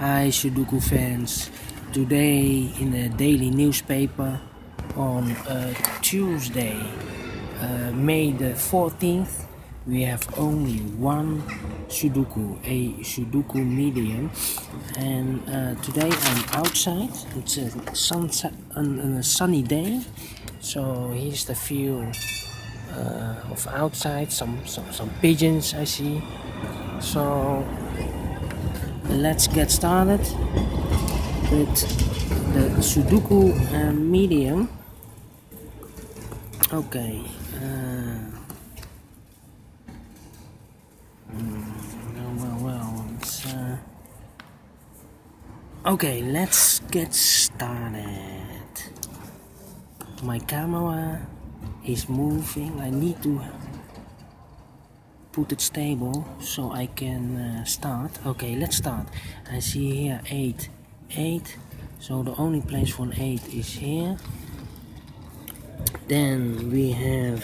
Hi Sudoku fans, today in the daily newspaper on Tuesday, May the 14th, we have only one Sudoku, a Sudoku medium, and today I'm outside. It's a sunny day, so here's the view of outside, some pigeons I see. So let's get started with the Sudoku medium. Okay. Well. It's, okay, let's get started. My camera is moving. I need to put it stable so I can start. Okay, let's start. I see here 8, so the only place for an 8 is here. Then we have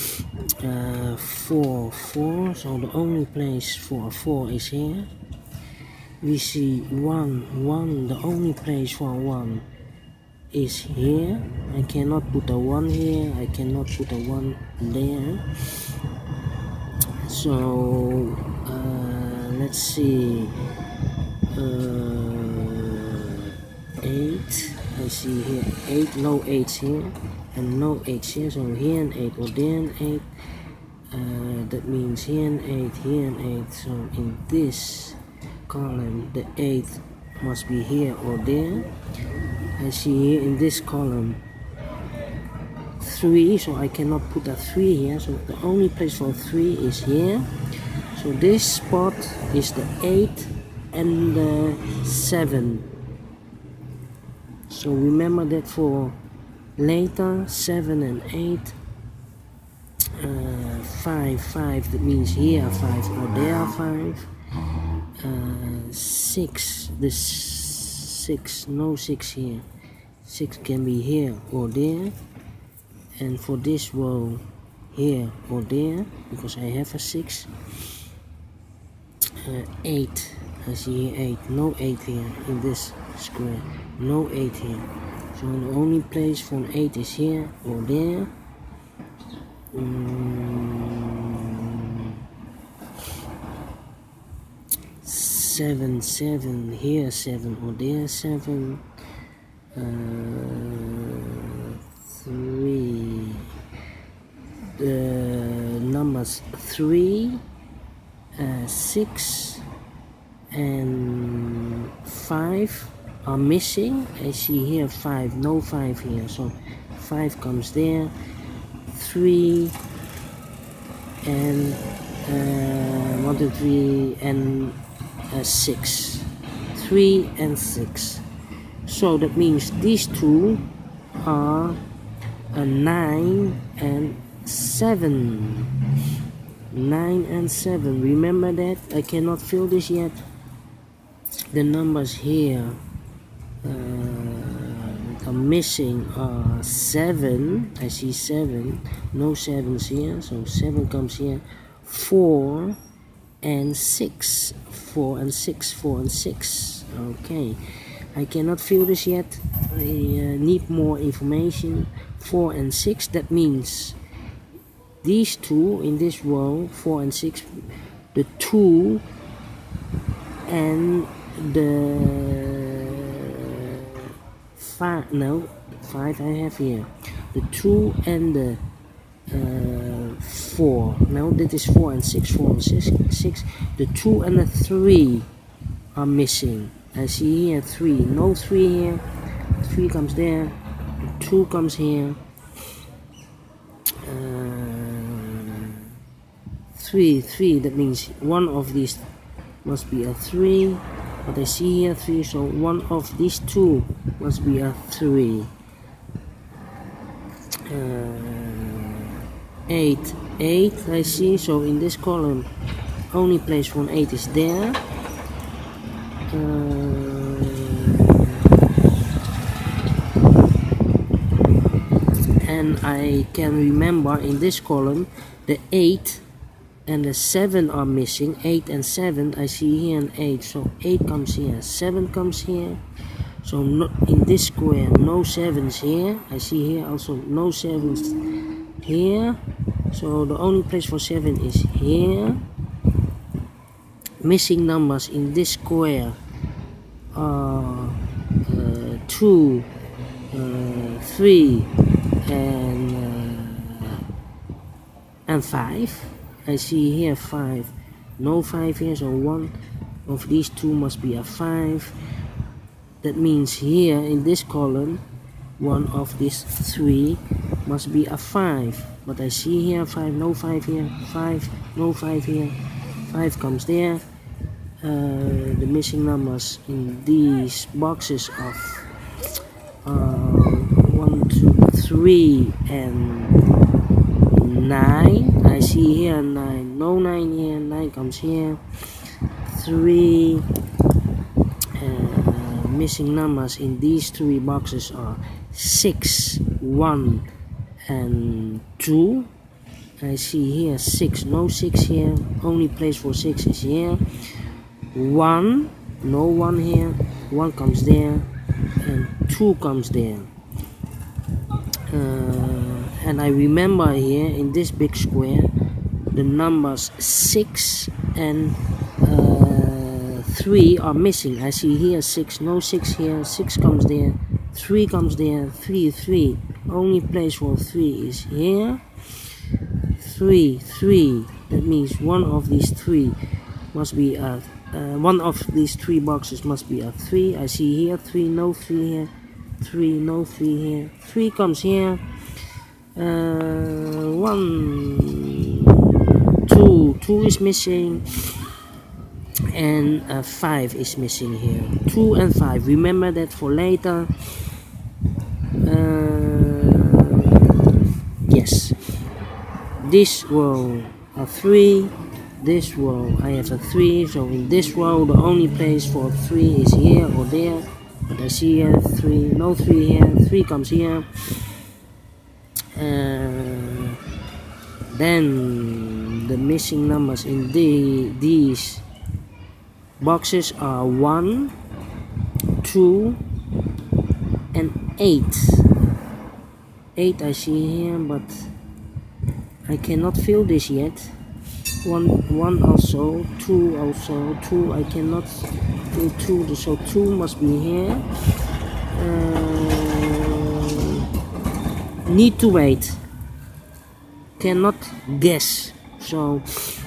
4, so the only place for a 4 is here. We see 1, the only place for a 1 is here. I cannot put a 1 here, I cannot put a 1 there. So let's see, 8, I see here 8, no 8 here and no 8 here, so here an 8 or there an 8, that means here an 8, here an 8, so in this column the 8 must be here or there. I see here in this column 3, so I cannot put a 3 here, so the only place for 3 is here. So this spot is the 8 and the 7. So remember that for later. 7 and 8. 5, that means here 5 or there 5. 6, this 6, no 6 here. 6 can be here or there. And for this row, here or there, because I have a 6. 8, I see here 8, no 8 here in this square, no 8 here. So the only place for an 8 is here or there. 7, here 7 or there 7. 3, the numbers 3, 6 and 5 are missing. I see here 5, no 5 here, so 5 comes there. 3 and 1, 2, 3 and 6. 3 and 6. So that means these two are 9 and 7. 9 and 7. Remember that? I cannot fill this yet. The numbers here are missing are 7. I see 7. No 7s here, so 7 comes here. 4 and 6. 4 and 6. 4 and 6. Okay. I cannot fill this yet. I need more information. 4 and 6, that means these two in this row, 4 and 6, the 2 and the 5, no, 5 I have here, the 2 and the 4, no, that is 4 and 6, 4 and 6, the 2 and the 3 are missing. I see here 3, no 3 here, 3 comes there, 2 comes here, 3, that means one of these must be a 3, but I see here 3, so one of these two must be a 3. 8, I see, so in this column only place for an 8 is there. And I can remember in this column the 8 and the 7 are missing. 8 and 7, I see here an 8, so 8 comes here, 7 comes here. So no, in this square, no 7s here. I see here also no 7s here. So the only place for 7 is here. Missing numbers in this square are 2, 3, and 5. I see here 5, no 5 here, so one of these two must be a 5. That means here in this column, one of these 3 must be a 5. But I see here 5, no 5 here, 5, no 5 here, 5 comes there. The missing numbers in these boxes of 1, 2, 3, and 9. I see here 9, no 9 here, 9 comes here. 3. Missing numbers in these 3 boxes are 6, 1, and 2. I see here 6, no 6 here, only place for 6 is here. 1, no 1 here, 1 comes there, and 2 comes there. And I remember here in this big square the numbers 6 and 3 are missing. I see here 6, no 6 here, 6 comes there, 3 comes there, 3, 3. Only place for 3 is here. 3, 3. That means one of these 3 must be a one of these 3 boxes must be a 3. I see here 3, no 3 here, 3, no 3 here, 3 comes here. 1, 2, 2 is missing, and 5 is missing here. 2 and 5. Remember that for later. Yes. This row a 3. This row I have a 3. So in this row the only place for 3 is here or there. But I see here 3, no 3 here. 3 comes here. Then the missing numbers in these boxes are 1, 2, and 8. 8 I see here, but I cannot fill this yet. 1 also, 2 also, 2 I cannot fill 2, so 2 must be here. Need to wait. Cannot guess. So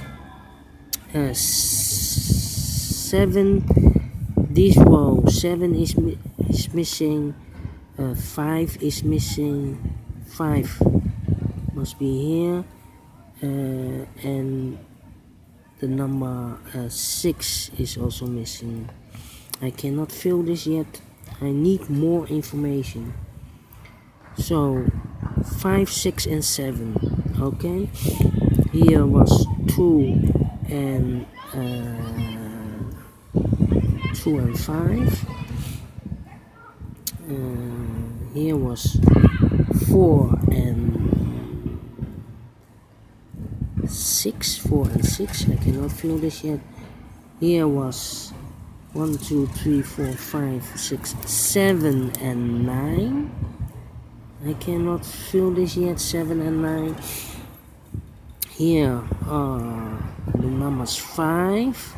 7. This row 7 is missing. 5 is missing. 5 must be here. And the number 6 is also missing. I cannot fill this yet. I need more information. So 5, 6, and 7. Okay, here was 2 and 5. Here was 4 and 6. 4 and 6. I cannot fill this yet. Here was 1, 2, 3, 4, 5, 6, 7, and 9. I cannot fill this yet. 7 and 9. Here are the numbers 5.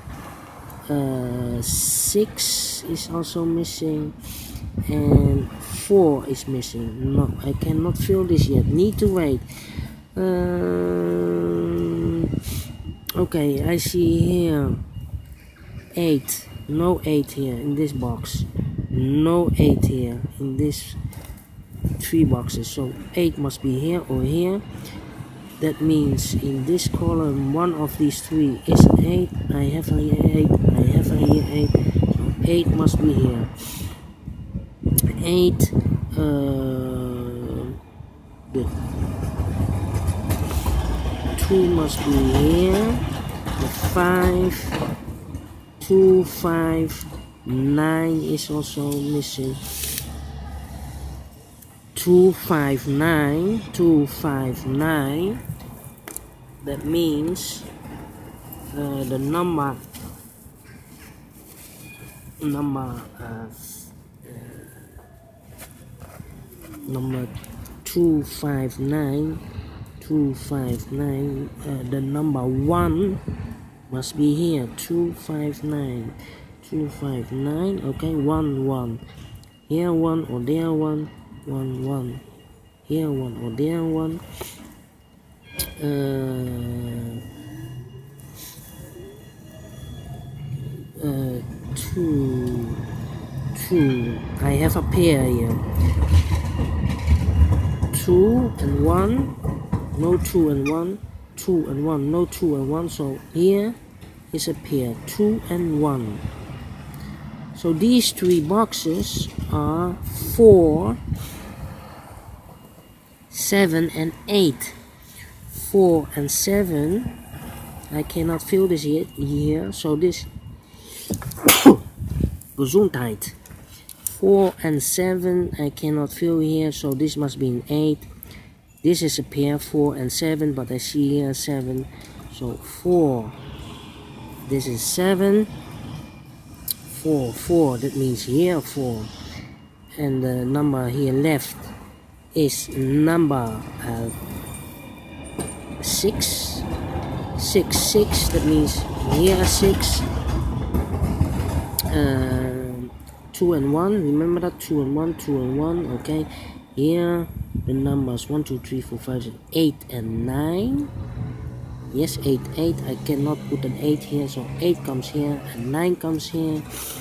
6 is also missing, and 4 is missing. No, I cannot fill this yet. Need to wait. Okay, I see here 8. No 8 here in this box. No 8 here in this 3 boxes. So 8 must be here or here. That means in this column one of these 3 is 8. I have here 8. I have here 8. So 8 must be here. 8. The 2 must be here. The 5. 2, 5, 9 is also missing. 2, 5, 9. 2, 5, 9. That means the number 259, the number 1 must be here. 259, okay. 1 here, 1 or there, 1 here, 1 or there, 1. 2. I have a pair here. 2 and 1, no 2 and 1, 2 and 1, no 2 and 1. So here is a pair, 2 and 1. So these 3 boxes are 4, 7 and 8. 4 and 7, I cannot fill this yet here, so this Gesundheit. 4 and 7 I cannot fill here, so this must be an 8. This is a pair, 4 and 7, but I see here 7, so 4. This is 7. 4, that means here 4. And the number here left is number 6. 6, that means here 6. 2 and 1, remember that, 2 and 1, okay. Here the numbers 1, 2, 3, 4, 5, 6, 8 and 9. Yes, 8, I cannot put an 8 here, so 8 comes here and 9 comes here.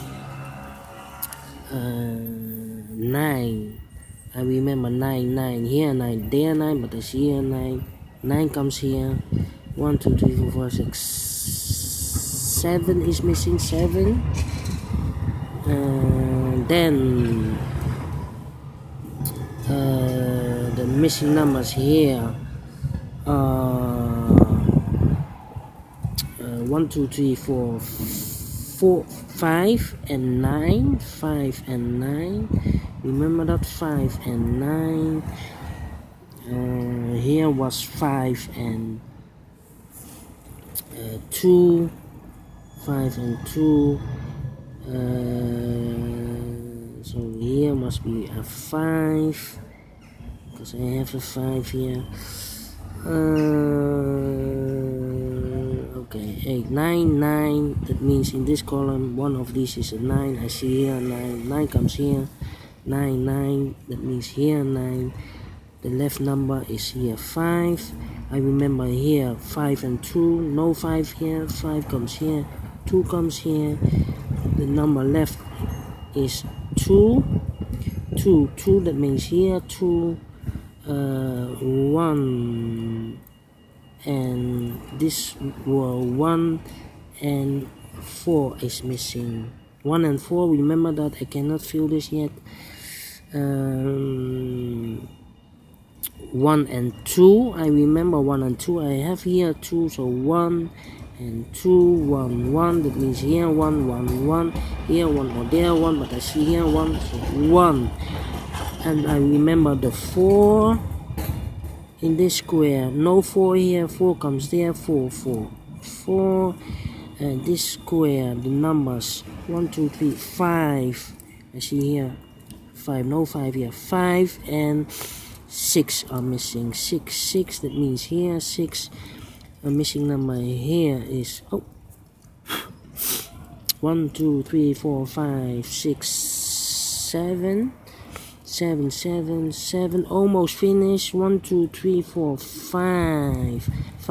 9, I remember 9 here, 9 there, 9, but I see here 9 comes here. 1, 2, 3, 4, 5, 6, 7 is missing, 7. Then the missing numbers here are 1, 2, 3, 4, 5 and 9. 5 and 9. Remember that, 5 and 9. Here was 5 and 2. 5 and 2. So here must be a 5, because I have a 5 here. Okay, 8, 9, that means in this column one of these is a 9. I see here 9 comes here. 9, that means here 9. The left number is here 5. I remember here 5 and 2, no 5 here. 5 comes here, 2 comes here. The number left is 2, that means here 2, 1, and this 1 and 4 is missing. 1 and 4, remember that, I cannot fill this yet. 1 and 2, I remember 1 and 2, I have here 2, so 1 and 2, 1, that means here 1, here 1 or there 1, but I see here 1, so 1. And I remember the 4 in this square, no 4 here, 4 comes there, 4, and this square, the numbers 1, 2, 3, 5, I see here 5, no 5 here, 5 and 6 are missing. 6, that means here 6. A missing number here is 1, 2, 3, 4, 5, 6, 7, 7, almost finished. 1, 2, 3, 4, 5,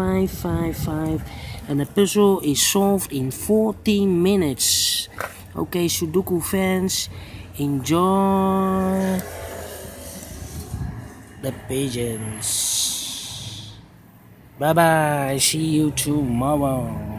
and the puzzle is solved in 14 minutes. Okay, Sudoku fans, enjoy the pigeons. Bye bye, see you tomorrow.